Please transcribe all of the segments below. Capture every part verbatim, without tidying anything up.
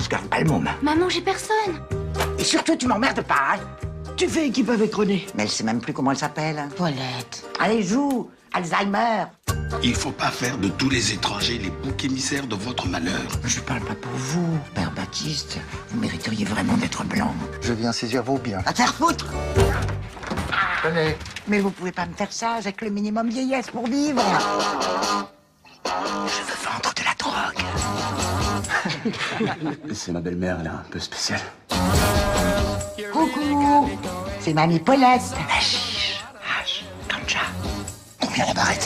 se garde pas le môme. Maman, j'ai personne. Et surtout, tu m'emmerdes pas, hein. Tu fais équipe avec René. Mais elle sait même plus comment elle s'appelle. Paulette. Allez, joue. Alzheimer. Il faut pas faire de tous les étrangers les boucs émissaires de votre malheur. Je parle pas pour vous, Père Baptiste. Vous mériteriez vraiment d'être blanc. Je viens saisir vos biens. À te faire foutre. Tenez. Mais vous pouvez pas me faire ça, j'ai que le minimum vieillesse pour vivre. Je veux vendre de la drogue. C'est ma belle-mère, elle est un peu spéciale. Coucou. C'est mamie Paulette. Hachiche, hache, ganja. Combien la barrette?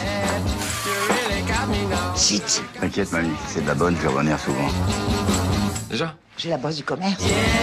Chut. T'inquiète, mamie, si c'est de la bonne, je vais revenir souvent. Déjà? J'ai la bosse du commerce.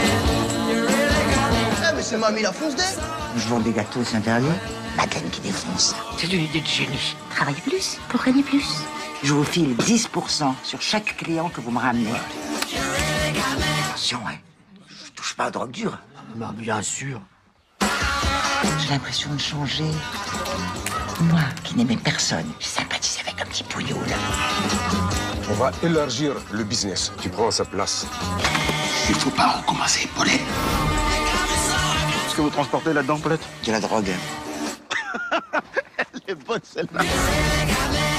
Ah, mais c'est mamie la fonce d'air. Je vends des gâteaux, c'est interdit. Madeleine qui défonce. C'est une idée de génie. Travaille plus pour gagner plus. Je vous file dix pour cent sur chaque client que vous me ramenez. Attention, hein. Je touche pas aux drogues dures. Bah, bien sûr. J'ai l'impression de changer. Moi, qui n'aimais personne, j'ai sympathisé avec un petit pouilloul. On va élargir le business. Tu prends sa place. Il faut pas recommencer, Paulette. Qu'est-ce que vous transportez là-dedans, Paulette? De la drogue. Elle est bonne, celle-là.